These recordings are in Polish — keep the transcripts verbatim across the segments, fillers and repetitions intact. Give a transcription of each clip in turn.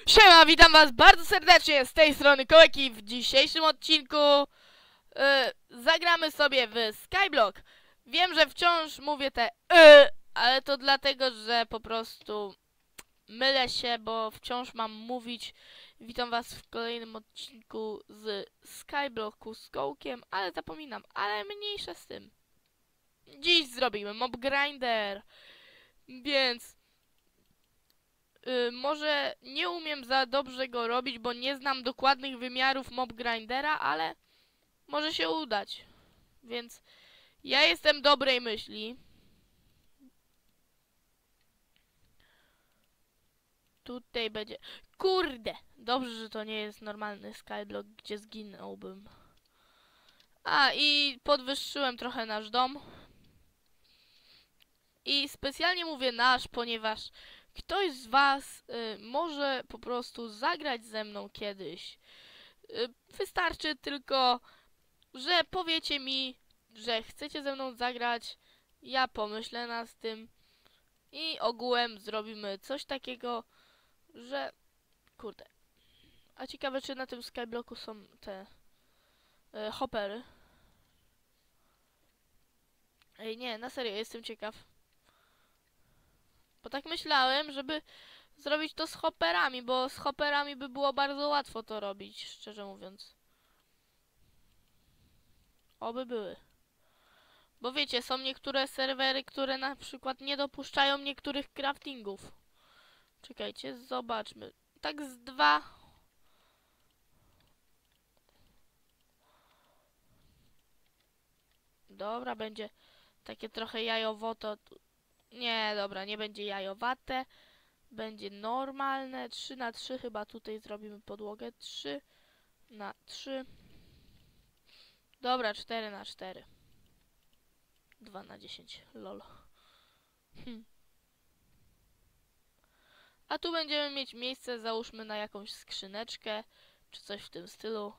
Siema, witam was bardzo serdecznie z tej strony Kołeki. W dzisiejszym odcinku yy, zagramy sobie w Skyblock. Wiem, że wciąż mówię te yy, ale to dlatego, że po prostu mylę się, bo wciąż mam mówić. Witam was w kolejnym odcinku z Skyblocku z Kołkiem, ale zapominam, ale mniejsza z tym. Dziś zrobimy mob grinder, więc Y, może nie umiem za dobrze go robić, bo nie znam dokładnych wymiarów mob grindera, ale może się udać. Więc ja jestem dobrej myśli. Tutaj będzie... Kurde! Dobrze, że to nie jest normalny skyblock, gdzie zginąłbym. A, i podwyższyłem trochę nasz dom. I specjalnie mówię nasz, ponieważ ktoś z was y, może po prostu zagrać ze mną kiedyś. Y, wystarczy tylko, że powiecie mi, że chcecie ze mną zagrać, ja pomyślę nad tym i ogółem zrobimy coś takiego, że... Kurde. A ciekawe, czy na tym skyblocku są te e, hoppery. Ej, nie, na serio, jestem ciekaw. Bo tak myślałem, żeby zrobić to z hopperami, bo z hopperami by było bardzo łatwo to robić, szczerze mówiąc. Oby były. Bo wiecie, są niektóre serwery, które na przykład nie dopuszczają niektórych craftingów. Czekajcie, zobaczmy. Tak z dwa. Dobra, będzie takie trochę jajowoto. Nie, dobra, nie będzie jajowate. Będzie normalne. trzy na trzy chyba tutaj zrobimy podłogę. trzy na trzy. Dobra, cztery na cztery. dwa na dziesięć. Lol. Hm. A tu będziemy mieć miejsce, załóżmy, na jakąś skrzyneczkę, czy coś w tym stylu.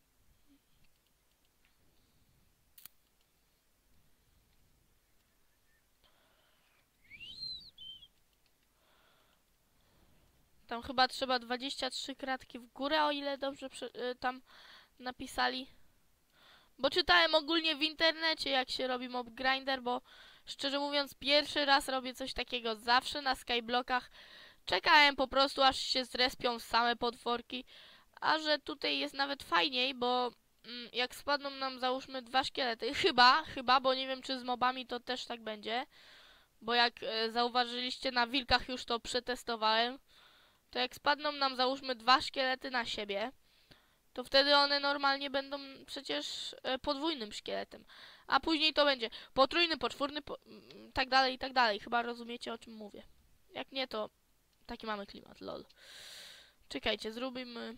Tam chyba trzeba dwadzieścia trzy kratki w górę, o ile dobrze y, tam napisali. Bo czytałem ogólnie w internecie, jak się robi mob grinder, bo szczerze mówiąc pierwszy raz robię coś takiego. Zawsze na skyblockach czekałem po prostu, aż się zrespią same potworki. A że tutaj jest nawet fajniej, bo mm, jak spadną nam załóżmy dwa szkielety, chyba, chyba, bo nie wiem czy z mobami to też tak będzie. Bo jak e, zauważyliście, na wilkach już to przetestowałem. To jak spadną nam załóżmy dwa szkielety na siebie, to wtedy one normalnie będą przecież e, podwójnym szkieletem. A później to będzie potrójny, poczwórny, po, mm, tak dalej, i tak dalej. Chyba rozumiecie, o czym mówię. Jak nie, to taki mamy klimat, lol. Czekajcie, zrobimy...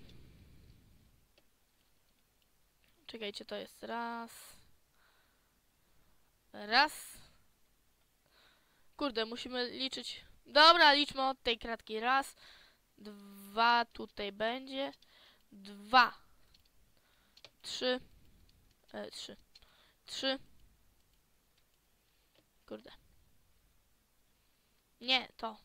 Czekajcie, to jest raz... Raz... Kurde, musimy liczyć... Dobra, liczmy od tej kratki. Raz, dwa, tutaj będzie. Dwa. Trzy. E, trzy. Trzy. Kurde. Nie, to.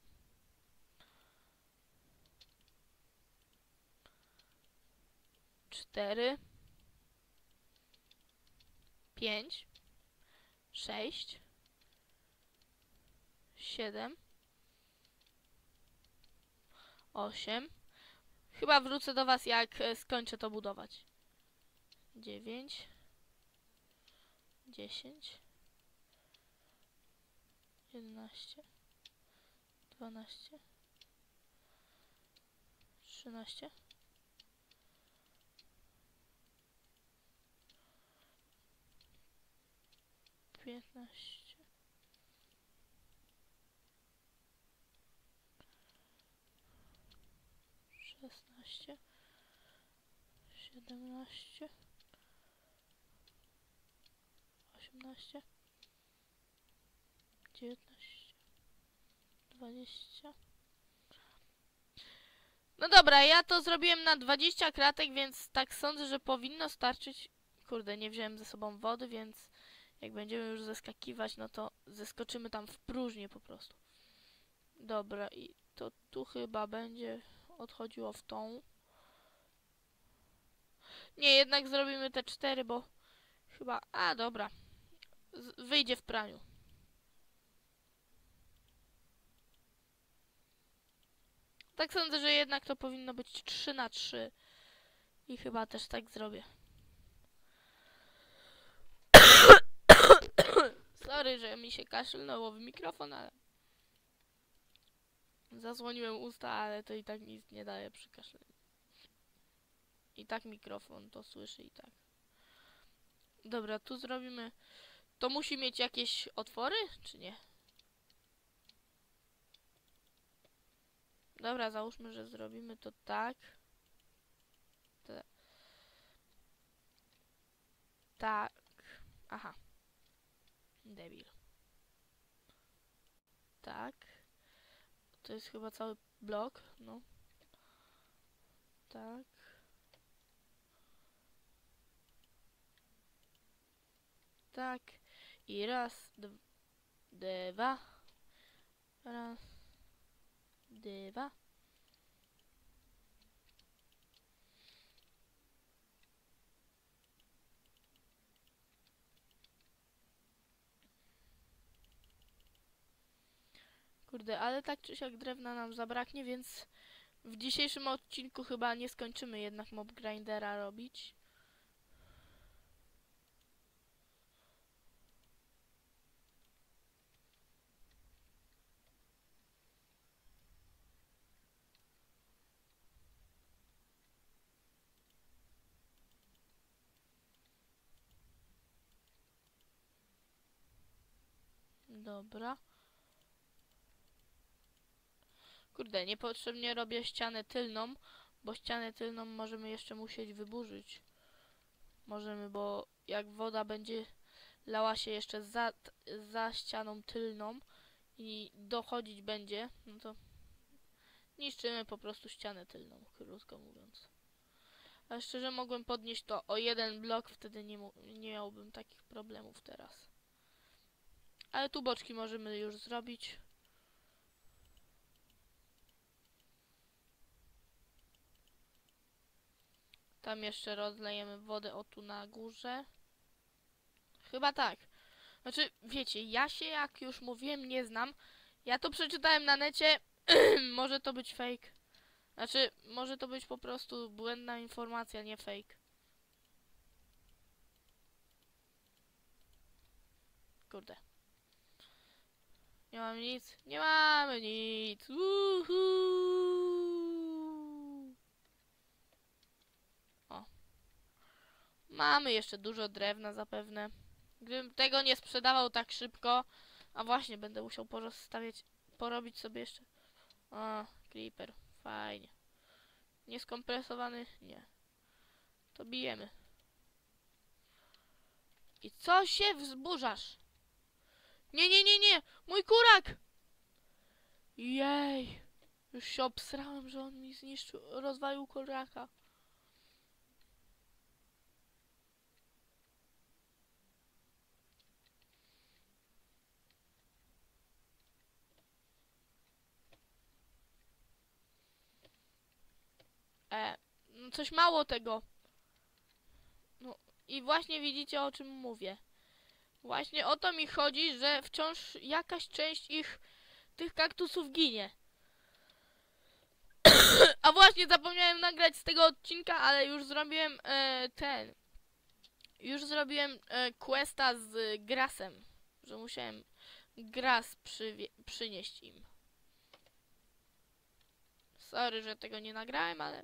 Cztery. Pięć. Sześć. Siedem. Osiem. Chyba wrócę do was, jak e, skończę to budować. Dziewięć. Dziesięć. Jedenaście. Dwanaście. Trzynaście. Piętnaście. Szesnaście. Siedemnaście. Osiemnaście. Dziewiętnaście. Dwadzieścia. No dobra, ja to zrobiłem na dwadzieścia kratek, więc tak sądzę, że powinno starczyć. Kurde, nie wziąłem ze sobą wody, więc jak będziemy już zeskakiwać, no to zeskoczymy tam w próżnię po prostu. Dobra, i to tu chyba będzie... odchodziło w tą. Nie, jednak zrobimy te cztery, bo chyba... A, dobra. Z wyjdzie w praniu. Tak sądzę, że jednak to powinno być trzy na trzy. I chyba też tak zrobię. Sorry, że mi się kaszlnęło w mikrofon, ale... Zasłoniłem usta, ale to i tak nic nie daje przy kaszleniu. I tak mikrofon to słyszy i tak. Dobra, tu zrobimy... To musi mieć jakieś otwory, czy nie? Dobra, załóżmy, że zrobimy to tak. Te... Tak. Aha. Debil. Tak. To jest chyba cały blok, no. Tak. Tak. I raz, dwa. Raz, dwa. Kurde, ale tak czy siak drewna nam zabraknie, więc w dzisiejszym odcinku chyba nie skończymy jednak mob grindera robić. Dobra. Kurde, niepotrzebnie robię ścianę tylną, bo ścianę tylną możemy jeszcze musieć wyburzyć. Możemy, bo jak woda będzie lała się jeszcze za, za ścianą tylną i dochodzić będzie, no to niszczymy po prostu ścianę tylną, krótko mówiąc. Ale szczerze mogłem podnieść to o jeden blok, wtedy nie, nie miałbym takich problemów teraz. Ale tu boczki możemy już zrobić. Tam jeszcze rozlejemy wodę o tu na górze. Chyba tak. Znaczy, wiecie, ja się, jak już mówiłem, nie znam. Ja to przeczytałem na necie. Może to być fake. Znaczy, może to być po prostu błędna informacja, nie fake. Kurde. Nie mamy nic. Nie mamy nic. Uhu. O. Mamy jeszcze dużo drewna zapewne. Gdybym tego nie sprzedawał tak szybko. A właśnie, będę musiał porozstawiać, porobić sobie jeszcze. O, creeper. Fajnie. Nieskompresowany? Nie. To bijemy. I co się wzburzasz? Nie, nie, nie, nie! Mój kurak! Jej! Już się obsrałem, że on mi zniszczył, rozwalił kuraka. E, no coś mało tego. No i właśnie widzicie, o czym mówię. Właśnie o to mi chodzi, że wciąż jakaś część ich, tych kaktusów ginie. A właśnie zapomniałem nagrać z tego odcinka, ale już zrobiłem e, ten. Już zrobiłem e, questa z grasem. Że musiałem gras przynieść im. Sorry, że tego nie nagrałem, ale...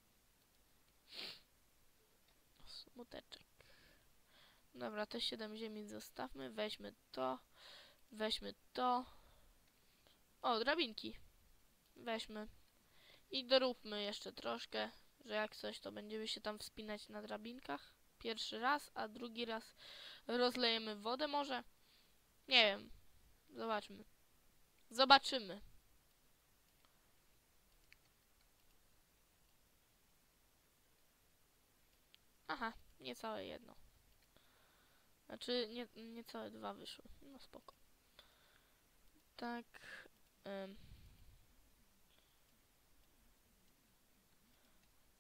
Smuteczek. Dobra, te siedem ziemi zostawmy. Weźmy to. Weźmy to. O, drabinki. Weźmy. I doróbmy jeszcze troszkę, że jak coś, to będziemy się tam wspinać na drabinkach. Pierwszy raz, a drugi raz rozlejemy wodę może? Nie wiem. Zobaczmy. Zobaczymy. Aha, niecałe jedno. Znaczy, nie, niecałe dwa wyszły. No spoko. Tak. Ym.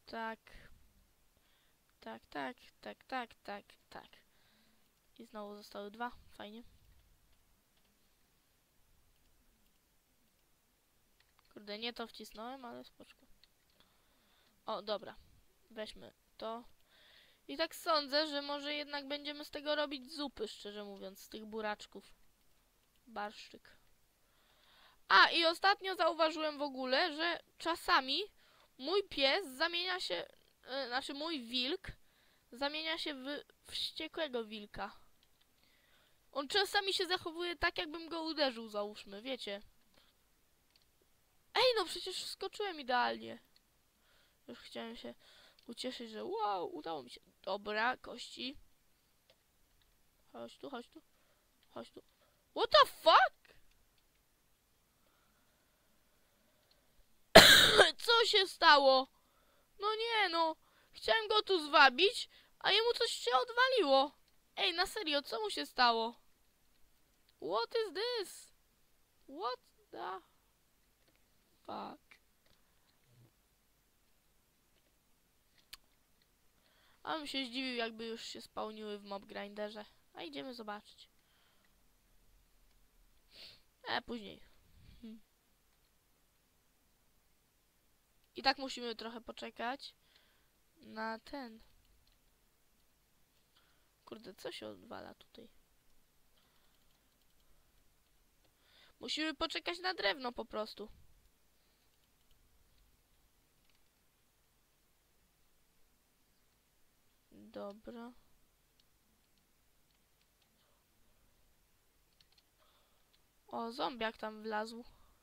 Tak. Tak, tak, tak, tak, tak, tak. I znowu zostały dwa. Fajnie. Kurde, nie to wcisnąłem, ale spoczko. O, dobra. Weźmy to. I tak sądzę, że może jednak będziemy z tego robić zupy, szczerze mówiąc, z tych buraczków. Barszczyk. A, i ostatnio zauważyłem w ogóle, że czasami mój pies zamienia się, yy, znaczy mój wilk zamienia się w wściekłego wilka. On czasami się zachowuje tak, jakbym go uderzył, załóżmy, wiecie. Ej, no przecież skoczyłem idealnie. Już chciałem się ucieszyć, że wow, udało mi się. Dobra, kości. Chodź tu, chodź tu. Chodź tu. What the fuck? Co się stało? No nie no. Chciałem go tu zwabić, a jemu coś się odwaliło. Ej, na serio, co mu się stało? What is this? What the fuck? A bym się zdziwił, jakby już się spełniły w mob grinderze. A idziemy zobaczyć. E, później. Hmm. I tak musimy trochę poczekać na ten. Kurde, co się odwala tutaj? Musimy poczekać na drewno po prostu. Dobra. O, zombiak tam wlazł.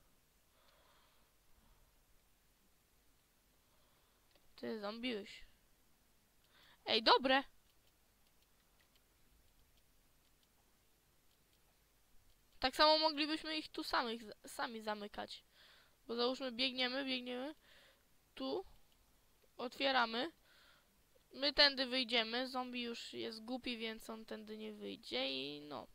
Ty, zombiuś. Ej, dobre! Tak samo moglibyśmy ich tu samych, sami zamykać. Bo załóżmy, biegniemy, biegniemy. Tu. Otwieramy. My tędy wyjdziemy. Zombie już jest głupi, więc on tędy nie wyjdzie i no.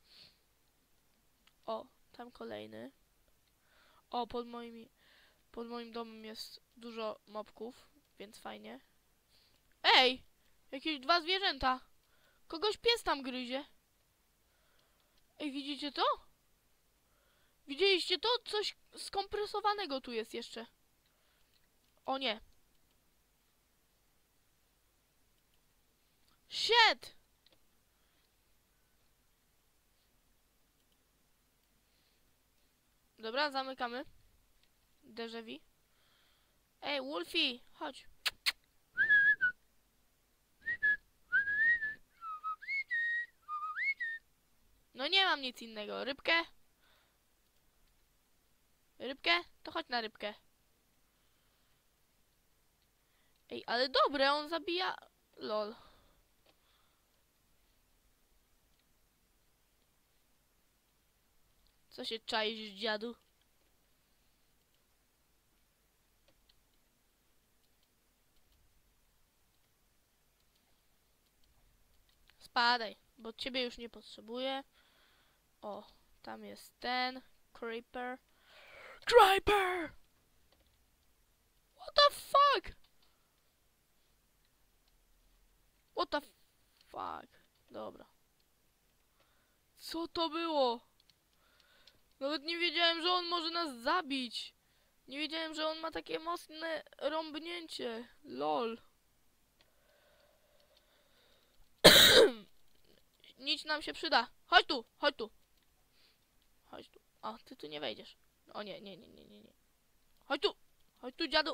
O, tam kolejny. O, pod moimi, pod moim domem jest dużo mobków, więc fajnie. Ej! Jakieś dwa zwierzęta. Kogoś pies tam gryzie. Ej, widzicie to? Widzieliście to? Coś skompresowanego tu jest jeszcze. O nie. Shit! Dobra, zamykamy. Déjà vu. Ej, Wolfie, chodź. No nie mam nic innego. Rybkę? Rybkę? To chodź na rybkę. Ej, ale dobre, on zabija... Lol. Co się czaisz, dziadu? Spadaj, bo ciebie już nie potrzebuję. O, tam jest ten. Creeper. Creeper! What the fuck? What the fuck? Dobra. Co to było? Nawet nie wiedziałem, że on może nas zabić. Nie wiedziałem, że on ma takie mocne rąbnięcie. Lol. Nic nam się przyda. Chodź tu, chodź tu. Chodź tu. O, ty tu nie wejdziesz. O nie, nie, nie, nie, nie, nie. Chodź tu. Chodź tu, dziadu.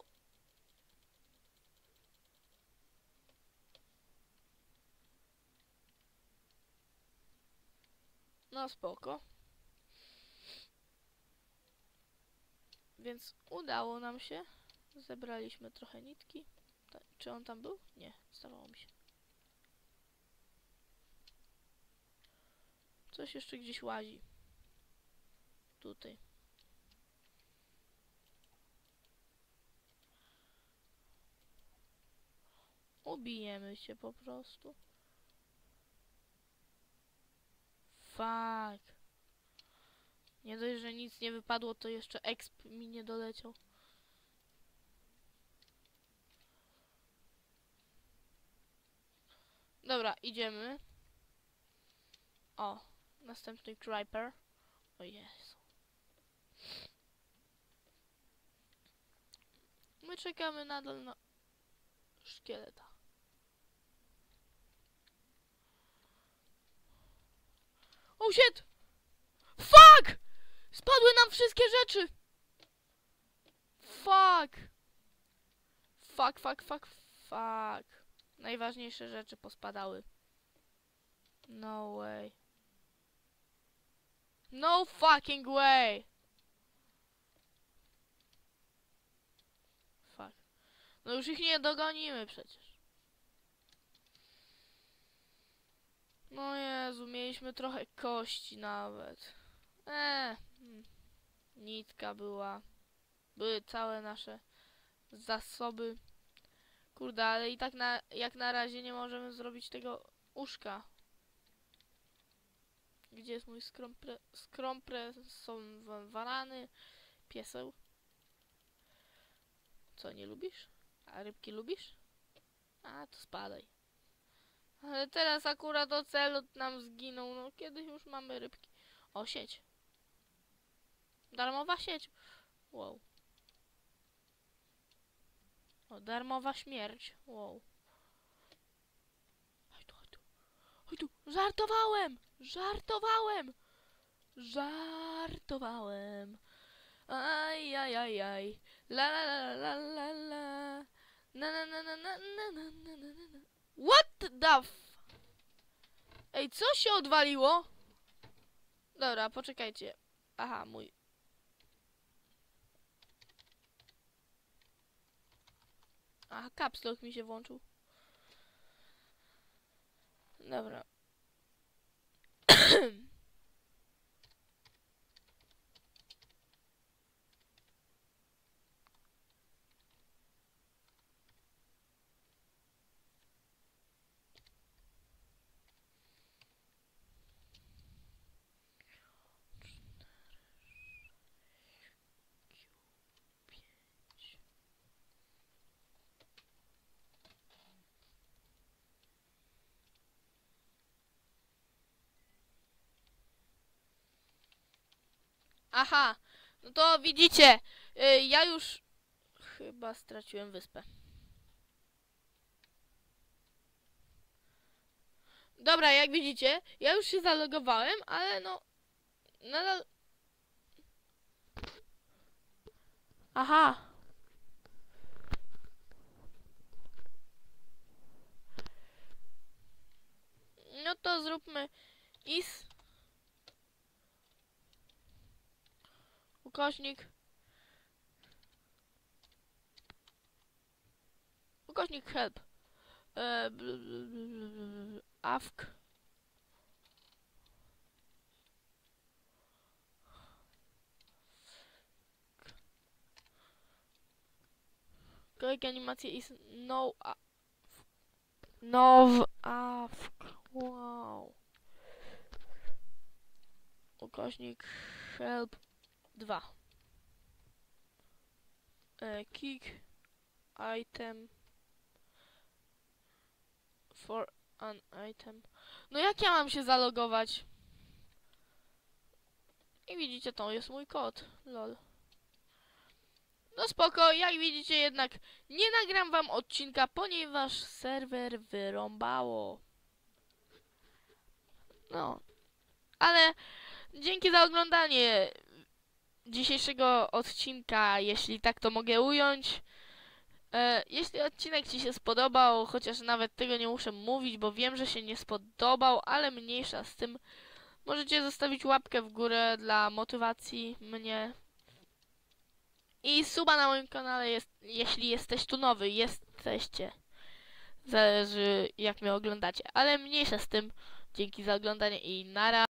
No spoko. Więc udało nam się. Zebraliśmy trochę nitki. Ta, czy on tam był? Nie, zdawało mi się. Coś jeszcze gdzieś łazi. Tutaj. Ubijemy się po prostu. Fuck. Nie dość, że nic nie wypadło, to jeszcze exp mi nie doleciał. Dobra, idziemy. O, następny creeper. O Jezu. My czekamy nadal na szkieleta. Oh shit! Fuck! Spadły nam wszystkie rzeczy! Fuck! Fuck, fuck, fuck, fuck. Najważniejsze rzeczy pospadały. No way. No fucking way! Fuck. No już ich nie dogonimy przecież. No Jezu, mieliśmy trochę kości nawet. Eee, nitka była. Były całe nasze zasoby. Kurde, ale i tak na, jak na razie nie możemy zrobić tego uszka. Gdzie jest mój skrompre... Skrompre są warany. Pieseł. Co, nie lubisz? A rybki lubisz? A, to spadaj. Ale teraz akurat ocelot nam zginął. No, kiedyś już mamy rybki. O, sieć. Darmowa sieć. Wow. O, darmowa śmierć. Wow. Chodź tu, chodź tu. Chodź tu. Żartowałem! Żartowałem! Żartowałem. Aj, aj, aj, aj. La la la la la la. Na na na na na na na na na na. What the f... Ej, co się odwaliło? Dobra, poczekajcie. Aha, mój. Aha, caps lock mi się włączył. Dobra. Aha, no to widzicie, yy, ja już chyba straciłem wyspę. Dobra, jak widzicie, ja już się zalogowałem, ale no nadal... Aha. No to zróbmy is ukośnik ukośnik help e, bl, bl, bl, bl, awk kolejka animacji is no a, now awk. Wow. Ukośnik help dwa. E, kick item for an item. No jak ja mam się zalogować? I widzicie, to jest mój kod. Lol. No spoko, jak widzicie jednak nie nagram wam odcinka, ponieważ serwer wyrąbało. No. Ale dzięki za oglądanie dzisiejszego odcinka, jeśli tak to mogę ująć. E, jeśli odcinek ci się spodobał, chociaż nawet tego nie muszę mówić, bo wiem, że się nie spodobał, ale mniejsza z tym. Możecie zostawić łapkę w górę dla motywacji mnie. I suba na moim kanale, jest, jeśli jesteś tu nowy. Jesteście. Zależy jak mnie oglądacie. Ale mniejsza z tym. Dzięki za oglądanie i nara.